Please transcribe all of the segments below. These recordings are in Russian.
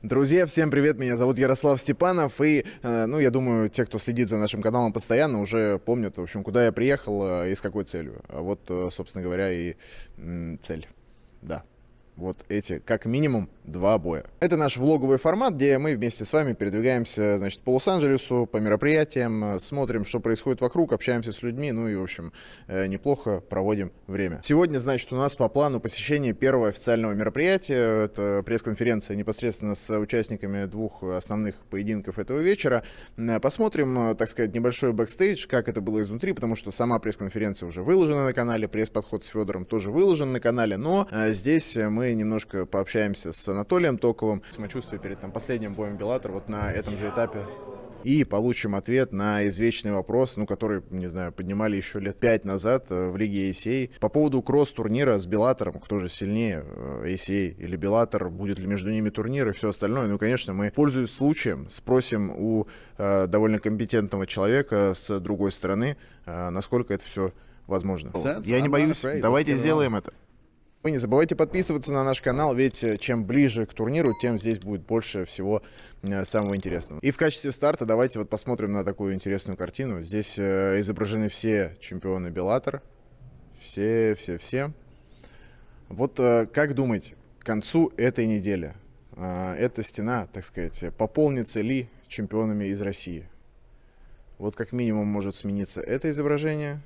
Друзья, всем привет, меня зовут Ярослав Степанов, и, я думаю, те, кто следит за нашим каналом постоянно, уже помнят, в общем, куда я приехал и с какой целью. А вот, собственно говоря, и цель, да. Вот эти, как минимум, 2 боя. Это наш влоговый формат, где мы вместе с вами передвигаемся, значит, по Лос-Анджелесу, по мероприятиям, смотрим, что происходит вокруг, общаемся с людьми, ну и, в общем, неплохо проводим время. Сегодня, значит, у нас по плану посещение первого официального мероприятия. Это пресс-конференция непосредственно с участниками 2 основных поединков этого вечера. Посмотрим, так сказать, небольшой бэкстейдж, как это было изнутри, потому что сама пресс-конференция уже выложена на канале, пресс-подход с Федором тоже выложен на канале, но здесь мы немножко пообщаемся с Анатолием Токовым. Самочувствие перед последним боем Беллатор вот на этом же этапе. И получим ответ на извечный вопрос, который, не знаю, поднимали еще лет 5 назад в Лиге ACA. По поводу кросс-турнира с Беллатором, кто же сильнее, ACA или Беллатор, будет ли между ними турнир и все остальное. Ну, конечно, мы, пользуясь случаем, спросим у довольно компетентного человека с другой стороны, насколько это все возможно. Я не боюсь, давайте сделаем это. Вы не забывайте подписываться на наш канал, ведь чем ближе к турниру, тем здесь будет больше всего самого интересного. И в качестве старта давайте вот посмотрим на такую интересную картину. Здесь изображены все чемпионы Беллатор. Все. Вот как думаете, к концу этой недели эта стена, так сказать, пополнится ли чемпионами из России? Вот как минимум может смениться это изображение.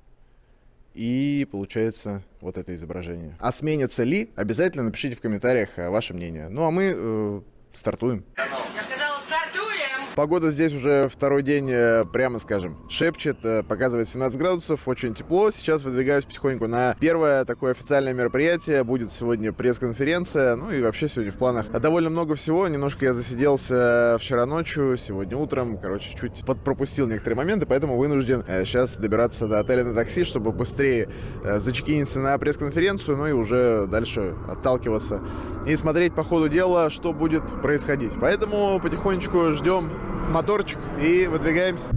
И получается вот это изображение. А сменится ли? Обязательно напишите в комментариях ваше мнение. Ну а мы стартуем. Я сказала, стартуем! Погода здесь уже второй день, прямо скажем, шепчет, показывает 17 градусов, очень тепло. Сейчас выдвигаюсь потихоньку на первое такое официальное мероприятие. Будет сегодня пресс-конференция, ну и вообще сегодня в планах довольно много всего. Немножко я засиделся вчера ночью, сегодня утром, короче, чуть пропустил некоторые моменты, поэтому вынужден сейчас добираться до отеля на такси, чтобы быстрее зачекиниться на пресс-конференцию, ну и уже дальше отталкиваться и смотреть по ходу дела, что будет происходить. Поэтому потихонечку ждем моторчик и выдвигаемся.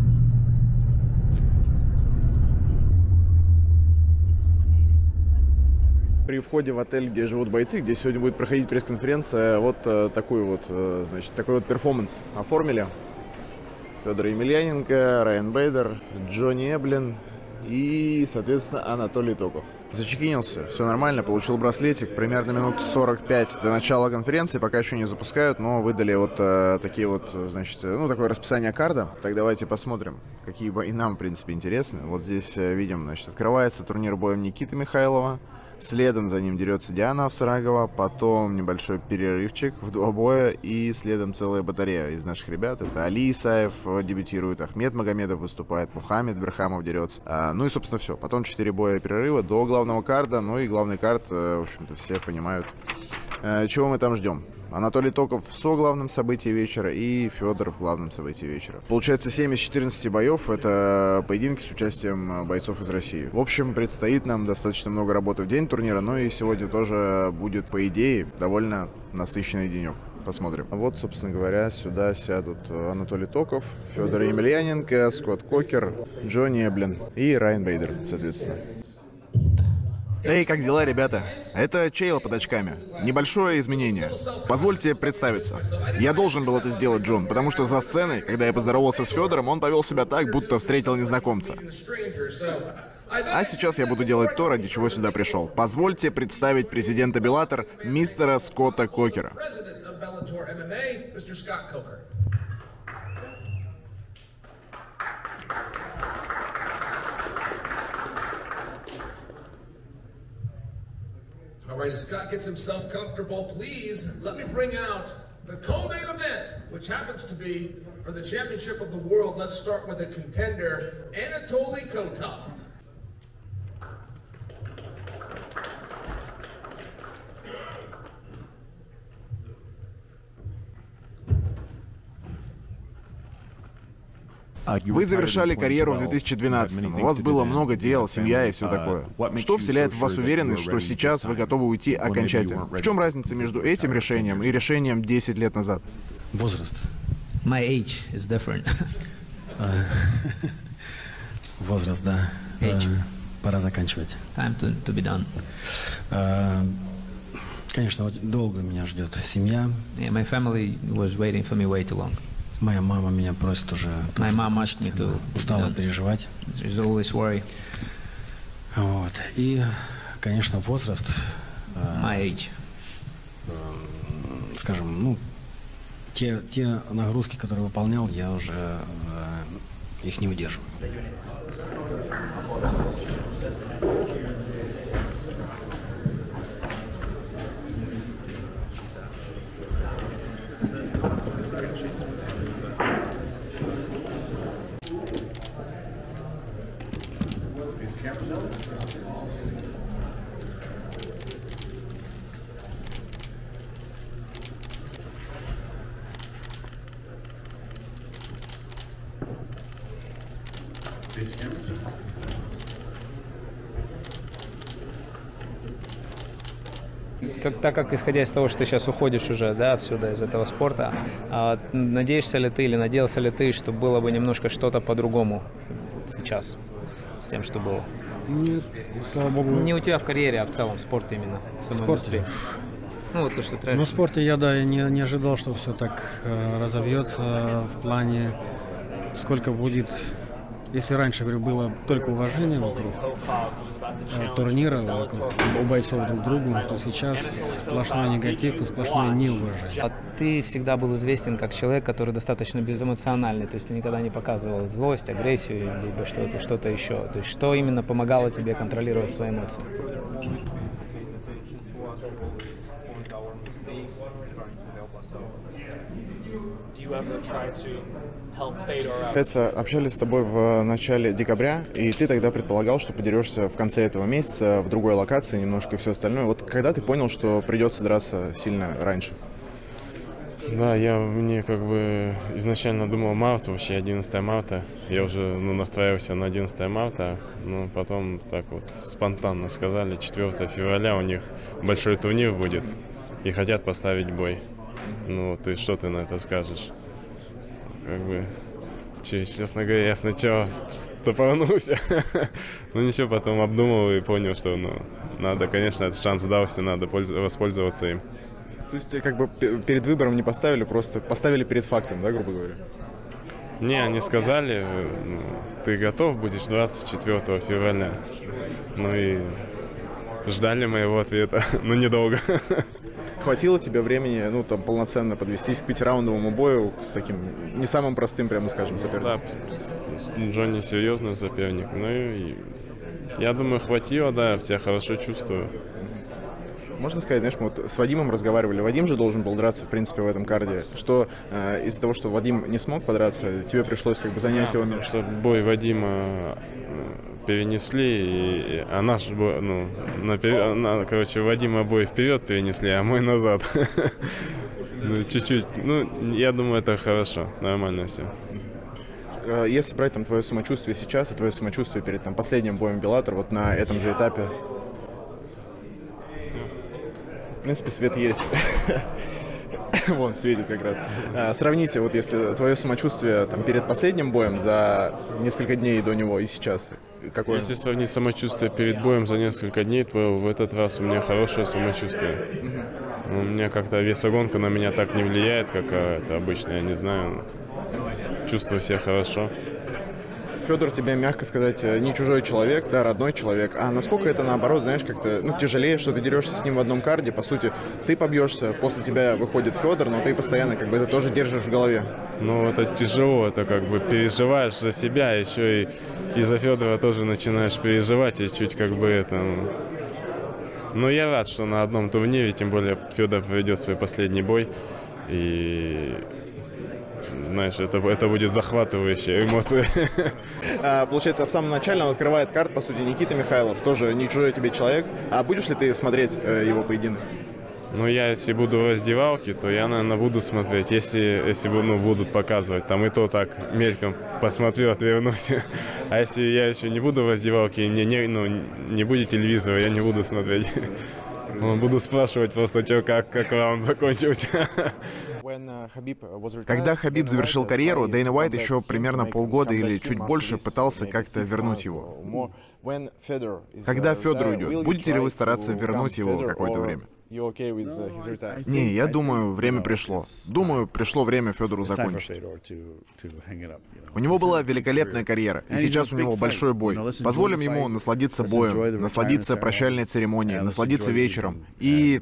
При входе в отель, где живут бойцы, где сегодня будет проходить пресс-конференция, вот такой вот перформанс оформили. Федор Емельяненко, Райан Бейдер, Джонни Эблин и, соответственно, Анатолий Токов. Зачекинился, все нормально, получил браслетик, примерно минут 45 до начала конференции, пока еще не запускают, но выдали вот такие вот, значит, такое расписание карда. Так давайте посмотрим, какие бои нам, в принципе, интересны. Вот здесь видим, значит, открывается турнир боем Никиты Михайлова. Следом за ним дерется Диана Овсарагова, потом небольшой перерывчик в 2 боя и следом целая батарея из наших ребят. Это Али Исаев дебютирует, Ахмед Магомедов выступает, Мухаммед Берхамов дерется. Ну и, собственно, все. Потом 4 боя перерыва до главного карда. Ну и главный кард, в общем-то, все понимают, чего мы там ждем. Анатолий Токов в соглавном событии вечера и Федор в главном событии вечера. Получается 7 из 14 боев. Это поединки с участием бойцов из России. В общем, предстоит нам достаточно много работы в день турнира, но и сегодня тоже будет, по идее, довольно насыщенный денек. Посмотрим. Вот, собственно говоря, сюда сядут Анатолий Токов, Федор Емельяненко, Скотт Кокер, Джонни Эблин и Райан Бейдер, соответственно. Эй, как дела, ребята? Это Чейл под очками. Небольшое изменение. Позвольте представиться. Я должен был это сделать, Джон, потому что за сценой, когда я поздоровался с Федором, он повел себя так, будто встретил незнакомца. А сейчас я буду делать то, ради чего сюда пришел. Позвольте представить президента Беллатор, мистера Скотта Кокера. All right, as Scott gets himself comfortable, please let me bring out the co-main event, which happens to be for the championship of the world. Let's start with a contender, Anatoly Kotov. Вы завершали карьеру в 2012-м. У вас было много дел, семья и все такое. Что вселяет в вас уверенность, что сейчас вы готовы уйти окончательно? В чем разница между этим решением и решением 10 лет назад? Возраст. My age is different. Возраст, да. Пора заканчивать. Time to be done. Конечно, вот долго меня ждет семья. Yeah, my family was waiting for me way too long. Моя мама меня просит уже. My mom asked me to. Устала переживать. There's always worry. Вот. И, конечно, возраст. My age. Скажем, ну, те нагрузки, которые выполнял, я уже их не удерживаю. Так как, исходя из того, что ты сейчас уходишь уже, да, отсюда, из этого спорта, надеешься ли ты или надеялся ли ты, что было бы немножко что-то по-другому сейчас с тем, что было? Нет, слава богу. Не у тебя в карьере, а в целом в спорте именно, в самой индустрии. Ну, вот то, что Ну, в спорте я, да, не ожидал, что все так разовьется в плане, сколько будет. Если раньше, говорю, было только уважение вокруг турнира, вокруг у бойцов друг к другу, то сейчас сплошной негатив и сплошное неуважение. А ты всегда был известен как человек, который достаточно безэмоциональный, то есть ты никогда не показывал злость, агрессию, либо что-то еще. То есть что именно помогало тебе контролировать свои эмоции? Кажется, общались с тобой в начале декабря, и ты тогда предполагал, что подерешься в конце этого месяца в другой локации немножко и все остальное. Вот когда ты понял, что придется драться сильно раньше? Да, мне как бы изначально думал март, вообще 11 марта. Я уже настраивался на 11 марта, но потом так вот спонтанно сказали, 4 февраля у них большой турнир будет и хотят поставить бой. Ну, ты что ты на это скажешь? Как бы, честно говоря, я сначала стопорнулся, но ничего, потом обдумал и понял, что надо, конечно, этот шанс дался, надо воспользоваться им. То есть как бы перед выбором не поставили, просто поставили перед фактом, да, грубо говоря? Не, они сказали, ты готов будешь 24 февраля. Ну и ждали моего ответа, но недолго. Хватило тебе времени, полноценно подвестись к пятираундовому бою с таким не самым простым, прямо скажем, соперником? Да, Джонни серьезный соперник. Ну и я думаю, хватило, да, я себя хорошо чувствую. Можно сказать, знаешь, мы вот с Вадимом разговаривали. Вадим же должен был драться, в принципе, в этом карде. Что из-за того, что Вадим не смог подраться, тебе пришлось как бы занять его место? Потому что бой Вадима перенесли, а наш бой, Вадима бой вперед перенесли, а мой назад. Чуть-чуть. Я думаю, это хорошо, нормально все. Если брать там твое самочувствие сейчас и твое самочувствие перед последним боем Беллатор, вот на этом же этапе. В принципе, свет есть. Вон, светит как раз. Сравните, вот если твое самочувствие перед последним боем за несколько дней до него и сейчас, какое? Если сравнить самочувствие перед боем за несколько дней, то в этот раз у меня хорошее самочувствие. У меня как-то весогонка на меня так не влияет, как это обычно, я не знаю. Чувствую себя хорошо. Федор тебе, мягко сказать, не чужой человек, да, родной человек. А насколько это, наоборот, знаешь, как-то тяжелее, что ты дерешься с ним в одном карде. По сути, ты побьешься, после тебя выходит Федор, но ты постоянно как бы это тоже держишь в голове. Это тяжело, это как бы переживаешь за себя, еще и за Федора тоже начинаешь переживать, и чуть как бы это... Но я рад, что на одном турнире, тем более Федор проведет свой последний бой, и... Знаешь, это будет захватывающая эмоция. Получается, в самом начале он открывает карт, по сути, Никита Михайлов, тоже не чужой тебе человек. А будешь ли ты смотреть его поединок? Я если буду в раздевалке, то я, наверное, буду смотреть. Если будут показывать, там и то так мельком посмотрю, отвернусь. А если я еще не буду в раздевалке, не будет телевизора, я не буду смотреть. Буду спрашивать просто, как раунд закончился. Когда Хабиб завершил карьеру, Дэйна Уайт еще примерно полгода или чуть больше пытался как-то вернуть его. Когда Федор уйдет, будете ли вы стараться вернуть его какое-то время? Не, я думаю, время пришло. Думаю, пришло время Федору закончить. У него была великолепная карьера, и сейчас у него большой бой. Позволим ему насладиться боем, насладиться прощальной церемонией, насладиться вечером. И...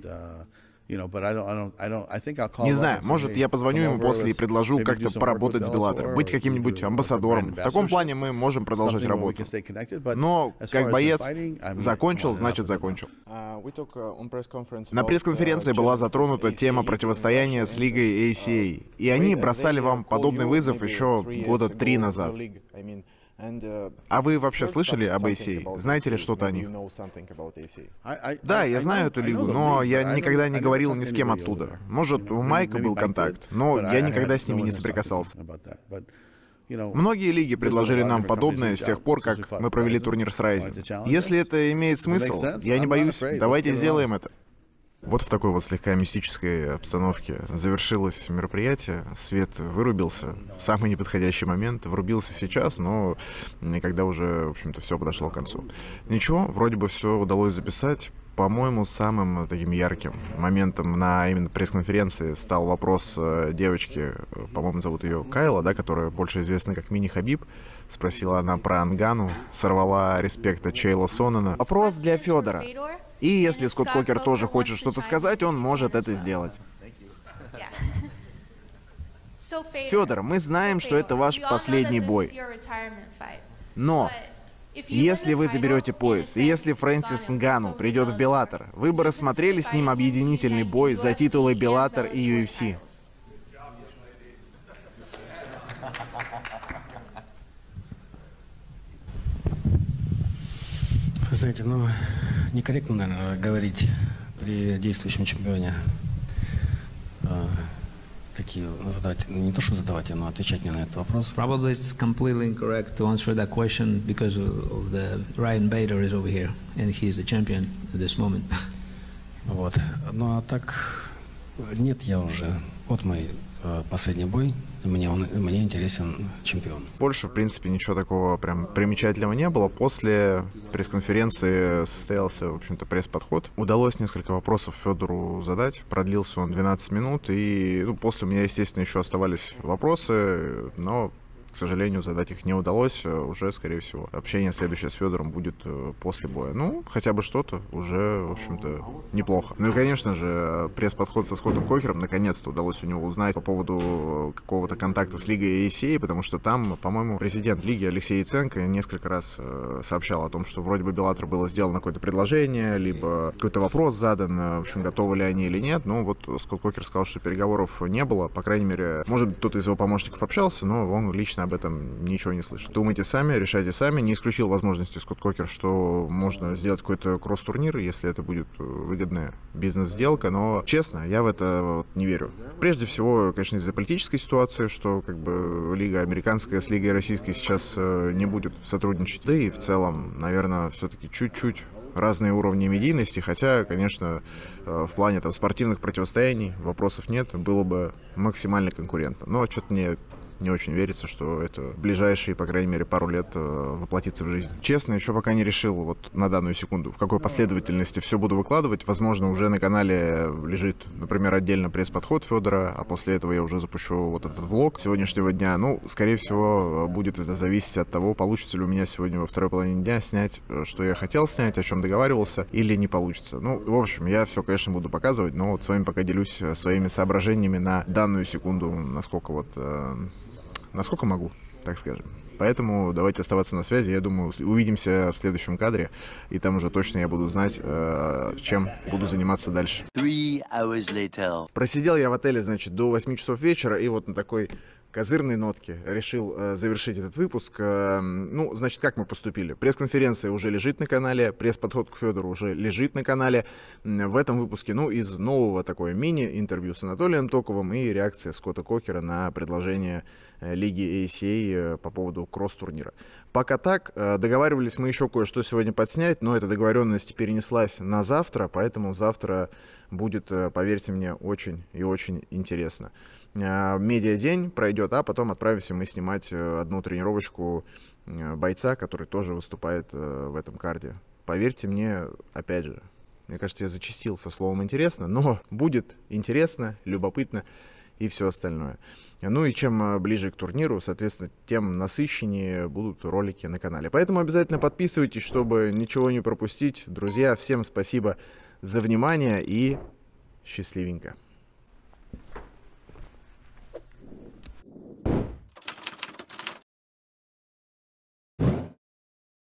Не знаю, может, я позвоню ему после и предложу как-то поработать с Беллатор, быть каким-нибудь амбассадором. В таком плане мы можем продолжать работу. Но, как боец, закончил, значит закончил. На пресс-конференции была затронута тема противостояния с лигой ACA, и они бросали вам подобный вызов еще года 3 назад. А вы вообще слышали об ACA? Знаете ли что-то о них? Да, я знаю эту лигу, но я никогда не говорил ни с кем оттуда. Может, у Майка был контакт, но я никогда с ними не соприкасался. Многие лиги предложили нам подобное с тех пор, как мы провели турнир с Rising. Если это имеет смысл, я не боюсь, давайте сделаем это. Вот в такой вот слегка мистической обстановке завершилось мероприятие. Свет вырубился в самый неподходящий момент. Врубился сейчас, но когда уже, в общем-то, все подошло к концу. Ничего, вроде бы все удалось записать. По-моему, самым таким ярким моментом на именно пресс-конференции стал вопрос девочки, по-моему, зовут ее Кайла, да, которая больше известна как Мини Хабиб. Спросила она про Нгану, сорвала респекта Чейла Соннена. Вопрос для Федора. И если Скотт Кокер тоже хочет что-то сказать, он может это сделать. Федор, мы знаем, что это ваш последний бой. Но если вы заберете пояс, и если Фрэнсис Нгану придет в Беллатор, вы бы рассмотрели с ним объединительный бой за титулы Беллатор и UFC? Знаете, ну, некорректно, наверное, говорить при действующем чемпионе такие задавать, не то что задавать, но отвечать мне на этот вопрос. Probably it's completely incorrect to answer that question because of the Ryan Bader is over here and he's the champion at this moment. Вот. Ну а так, нет, я уже. Вот мой последний бой. Мне интересен чемпион. Больше, в принципе, ничего такого прям примечательного не было. После пресс-конференции состоялся, в общем-то, пресс-подход. Удалось несколько вопросов Федору задать. Продлился он 12 минут. И после у меня, естественно, еще оставались вопросы, но, к сожалению, задать их не удалось. Уже, скорее всего, общение следующее с Федором будет после боя. Ну, хотя бы что-то уже, в общем-то, неплохо. Ну и, конечно же, пресс-подход со Скоттом Кокером наконец-то удалось у него узнать по поводу какого-то контакта с лигой ACA, потому что там, по-моему, президент лиги Алексей Яценко несколько раз сообщал о том, что вроде бы Беллатор было сделано какое-то предложение, либо какой-то вопрос задан, в общем, готовы ли они или нет. Ну, вот Скотт Кокер сказал, что переговоров не было. По крайней мере, может быть, кто-то из его помощников общался, но он лично об этом ничего не слышит. Думайте сами, решайте сами. Не исключил возможности Скотт Кокер, что можно сделать какой-то кросс-турнир, если это будет выгодная бизнес-сделка, но, честно, я в это не верю. Прежде всего, конечно, из-за политической ситуации, что как бы лига американская с лигой российской сейчас не будет сотрудничать. Да и в целом, наверное, все-таки чуть-чуть разные уровни медийности, хотя, конечно, в плане там спортивных противостояний вопросов нет, было бы максимально конкурентно. Но что-то мне не очень верится, что это в ближайшие, по крайней мере, пару лет воплотится в жизнь. Честно, еще пока не решил вот на данную секунду, в какой последовательности все буду выкладывать. Возможно, уже на канале лежит, например, отдельно пресс-подход Федора, а после этого я уже запущу вот этот влог сегодняшнего дня. Ну, скорее всего, будет это зависеть от того, получится ли у меня сегодня во второй половине дня снять, что я хотел снять, о чем договаривался, или не получится. Ну, в общем, я все, конечно, буду показывать, но вот с вами пока делюсь своими соображениями на данную секунду, насколько могу, так скажем. Поэтому давайте оставаться на связи. Я думаю, увидимся в следующем кадре, и там уже точно я буду знать, чем буду заниматься дальше. Просидел я в отеле, значит, до 8 часов вечера, и вот на такой козырной нотке решил завершить этот выпуск. Ну, значит, как мы поступили? Пресс-конференция уже лежит на канале, пресс-подход к Федору уже лежит на канале. В этом выпуске, ну, из нового такое мини-интервью с Анатолием Токовым и реакция Скотта Кокера на предложение лиги ACA по поводу кросс-турнира. Пока так, договаривались мы еще кое-что сегодня подснять, но эта договоренность перенеслась на завтра, поэтому завтра будет, поверьте мне, очень и очень интересно. Медиадень пройдет, а потом отправимся мы снимать одну тренировочку бойца, который тоже выступает в этом карде. Поверьте мне, опять же, Мне кажется, я зачастил со словом «интересно», но будет интересно, любопытно и все остальное. Ну и чем ближе к турниру, соответственно, тем насыщеннее будут ролики на канале. Поэтому обязательно подписывайтесь, чтобы ничего не пропустить. Друзья, всем спасибо за внимание и счастливенько.